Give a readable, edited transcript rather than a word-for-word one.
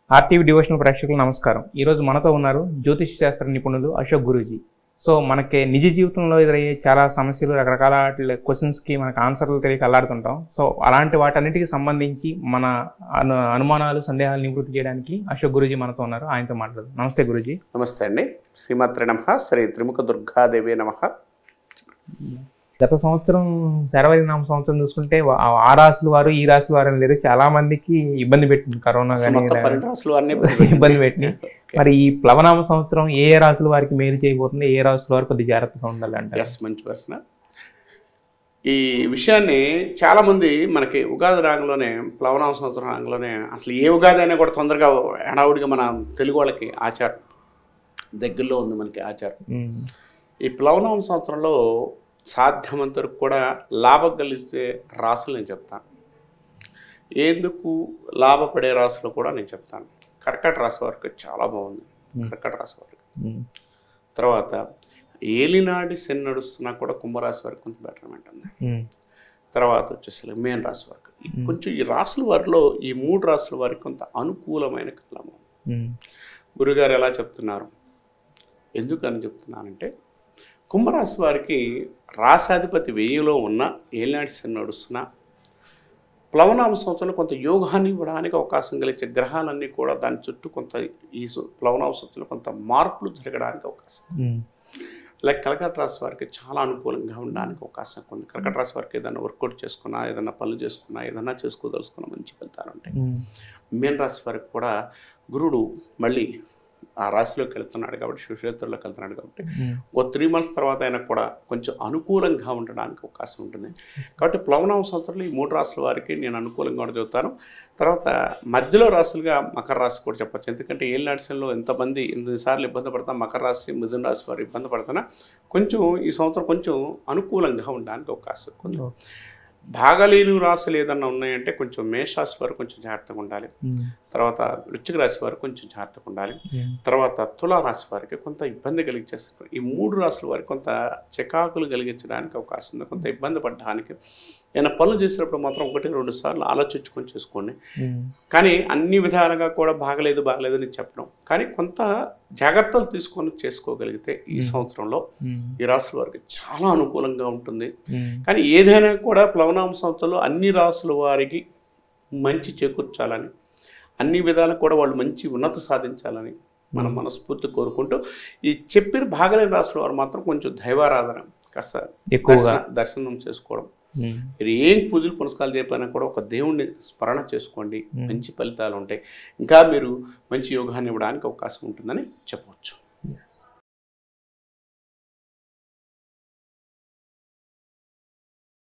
RTV devotional ప్రేక్షకులకు నమస్కారం. ఈరోజు మనతో ఉన్నారు జ్యోతిష్ శాస్త్ర నిపుణులు అశోక్ గురూజీ. సో మనకి నిజ జీవితంలో ఎదురయ్యే చాలా సమస్యలు, రకరకాల క్వశ్చన్స్కి మనకు ఆన్సర్లు తెలియక అల్లాడుతుంటాం. సో అలాంటి వాటన్నిటికి సంబంధించి మన అనుమానాలు, సందేహాలు నివృత్తి చేయడానికి అశోక్ గురూజీ మనతో ఉన్నారు. ఆయనతో మాట్లాడదాం. నమస్తే గురూజీ. నమస్తే అండి. శ్రీమాత్రే నమః. శ్రీ త్రిముఖ దుర్గాదేవి నమః. గత సంవత్సరం శరవరినామ సంవత్సరం చూసుకుంటే ఆ రాశుల వారు ఈ రాశుల వారు లేరు, చాలా మందికి ఇబ్బంది పెట్టింది కరోనా కానీ ఇబ్బంది పెట్టింది. మరి ఈ ప్లవనామ సంవత్సరం ఏ రాశుల వారికి మేలు చేయబోతుంది, ఏ రాశుల వారు కొద్దిగా జాగ్రత్తగా ఉండాలి అంటే? మంచి ప్రశ్న. ఈ విషయాన్ని చాలామంది మనకి ఉగాది రాగంలోనే, ప్లవనామ సంవత్సరం రాగంలోనే అసలు ఏ ఉగాది అయినా కూడా తొందరగా హడావుడిగా మన తెలుగు వాళ్ళకి ఆచారం దగ్గరలో ఉంది. మనకి ఆచారం ఈ ప్లవనామ సంవత్సరంలో సాధ్యమంత వరకు కూడా లాభం కలిస్తే రాసులు నేను చెప్తాను. ఎందుకు లాభపడే రాసులు కూడా నేను చెప్తాను. కర్కట రాశి వారికి చాలా బాగుంది. కర్కట రాశి వారికి తర్వాత ఏలినాడి శని నడుస్తున్నా కూడా కుంభరాశి వారికి కొంచెం బెటర్మెంట్ ఉంది. తర్వాత వచ్చేసి మేన రాశి వారికి కొంచెం ఈ రాసుల వారిలో ఈ 3 రాసుల వారికి కొంత అనుకూలమైన కాలము. గురుగారు ఎలా చెప్తున్నారు, ఎందుకని చెప్తున్నానంటే కుంభరాశి వారికి రాశాధిపతి 1000లో ఉన్న ఏలినాటి శని నడుస్తున్నా ప్లవనామ సంవత్సరంలో కొంత యోగాన్ని ఇవ్వడానికి అవకాశం కలిగే గ్రహాలన్నీ కూడా దాని చుట్టూ కొంత ఈ ప్లవనామ సంవత్సరంలో కొంత మార్పులు జరగడానికి అవకాశం. లైక్ కర్కట రాశి వారికి చాలా అనుకూలంగా ఉండడానికి అవకాశం ఉంది. కర్కట రాశి వారికి ఏదైనా వర్కౌట్ చేసుకున్నా, ఏదైనా పనులు చేసుకున్నా, ఏదైనా చేసుకోదలుచుకున్నా మంచి ఫలితాలు ఉంటాయి. మీన రాశి వారికి కూడా గురుడు మళ్ళీ ఆ రాశిలోకి వెళ్తున్నాడు కాబట్టి, శివక్షేత్రంలోకి వెళ్తున్నాడు కాబట్టి ఒక 3 months తర్వాత అయినా కూడా కొంచెం అనుకూలంగా ఉండడానికి అవకాశం ఉంటుంది. కాబట్టి ప్లవనామ సంవత్సరంలో ఈ 3 రాశుల వారికి నేను అనుకూలంగా కూడా చెబుతాను. తర్వాత మధ్యలో రాశులుగా మకర రాశి కూడా చెప్పచ్చు. ఎందుకంటే ఏలినాటి శనిలో ఎంతమంది ఎన్నిసార్లు ఇబ్బంది పడతాం, మకర రాశి, మిథున రాశి వారు ఇబ్బంది పడుతున్నా కొంచెం ఈ సంవత్సరం కొంచెం అనుకూలంగా ఉండడానికి అవకాశం ఉంది. భాగలేని రాశులు ఏదన్నా ఉన్నాయంటే కొంచెం మేషరాశి వారు కొంచెం జాగ్రత్తగా ఉండాలి. తర్వాత వృశ్చిక రాశి వారు కొంచెం జాగ్రత్తగా ఉండాలి. తర్వాత తులారాశి వారికి కొంత ఇబ్బంది కలిగించేస్తారు. ఈ 3 రాశుల వారికి కొంత చికాకులు కలిగించడానికి అవకాశం ఉంది. కొంత ఇబ్బంది పడడానికి ఏమైనా పనులు చేసినప్పుడు మాత్రం 1-2 సార్లు ఆలోచించుకొని చేసుకోండి. కానీ అన్ని విధాలుగా కూడా బాగలేదు అని చెప్పడం, కానీ కొంత జాగ్రత్తలు తీసుకొని చేసుకోగలిగితే ఈ సంవత్సరంలో ఈ రాశుల వారికి చాలా అనుకూలంగా ఉంటుంది. కానీ ఏదైనా కూడా ప్లవనామ సంవత్సరంలో అన్ని రాశుల వారికి మంచి చేకూర్చాలని, అన్ని విధాలు కూడా వాళ్ళు మంచి ఉన్నతి సాధించాలని మనం మనస్ఫూర్తి కోరుకుంటూ, ఈ చెప్పిన భాగలేని రాశుల వారు మాత్రం కొంచెం దైవారాధన కాస్త ఎక్కువగా దర్శనం చేసుకోవడం, మీరు ఏం పూజలు పునస్కారాలు చెప్పినా కూడా ఒక దేవుణ్ణి స్మరణ చేసుకోండి, మంచి ఫలితాలు ఉంటాయి. ఇంకా మీరు మంచి యోగాన్ని ఇవ్వడానికి అవకాశం ఉంటుందని చెప్పవచ్చు.